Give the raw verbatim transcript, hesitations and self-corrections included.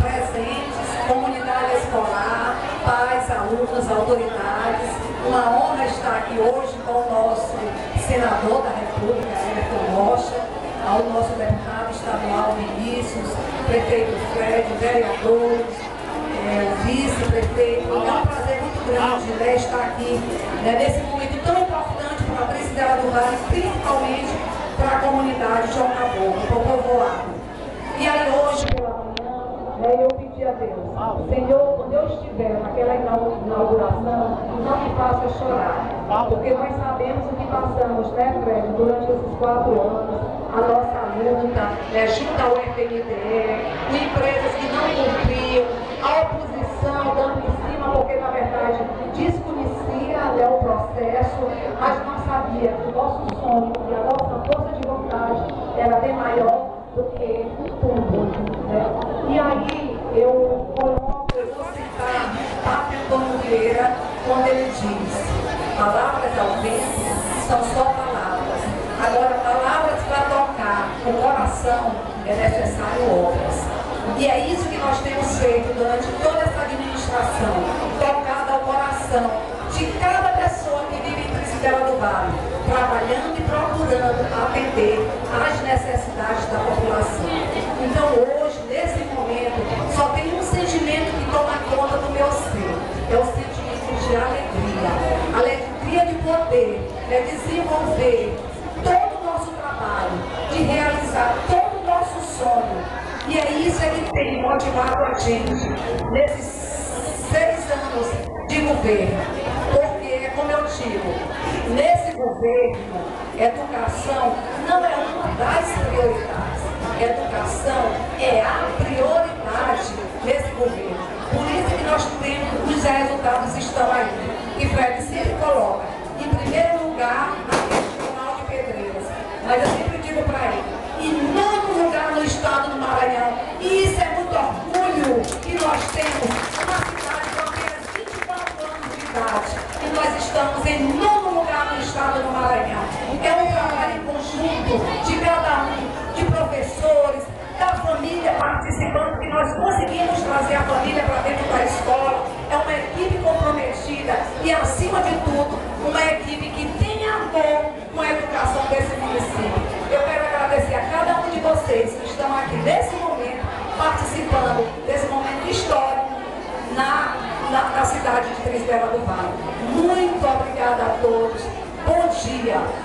presentes, comunidade escolar, pais, alunos, autoridades. Uma honra estar aqui hoje com o nosso senador da República, Everton Rocha, ao nosso deputado estadual Vinícius, prefeito Fred, vereadores, é, o vice-prefeito. É um prazer muito grande, né, estar aqui, né, nesse momento tão importante para a Presidela do Vale, principalmente para a comunidade de João Caboclo, para o povoado. E aí hoje, pela manhã, né, eu pedi a Deus, Senhor, quando eu estiver naquela inauguração, não me faça chorar, porque nós sabemos o que passamos, né, Fred, durante esses quatro anos, a nossa luta, né, junto ao F N D E, empresas que não cumpriam, a oposição dando em cima, porque na verdade desconhecia, né, o processo, mas não sabia que o nosso sonho e a nossa força de vontade era bem maior do que tudo, né? E aí eu coloco, eu vou citar Papo Antônio Vieira, quando ele diz: palavras ao vento são só palavras, agora palavras para tocar o coração é necessário obras. E é isso que nós temos feito durante toda essa administração, tocado ao coração de cada pessoa que vive em Presidela do Vale, trabalhando e procurando atender às necessidades da população. Então hoje, nesse momento, só tem um sentimento que toma conta do meu ser, é o sentimento de alegria, alegria de poder, é desenvolver todo o nosso trabalho, de realizar todo o nosso sonho. E é isso que tem motivado a gente nesses seis anos de governo. Porque, como eu digo, nesse governo, educação não é uma das prioridades. Educação é a prioridade nesse governo. Por isso que nós temos, os resultados estão aí. E Fred sempre coloca, em primeiro lugar, a Regional de Pedreiras. Mas eu sempre digo para ele, em nono lugar no estado do Maranhão. E isso é muito orgulho que nós temos, uma cidade com apenas vinte e quatro anos de idade. E nós estamos em nono lugar no estado do Maranhão. É um trabalho em conjunto de cada um, de professores, da família participando, que nós conseguimos trazer a família para dentro da escola. É uma equipe comprometida e, acima de tudo, uma equipe que tem amor com a educação desse município. Eu quero agradecer a cada um de vocês que estão aqui nesse momento, participando desse momento histórico na, na, na cidade de Presidela do Vale. Muito obrigada a todos. Bom dia.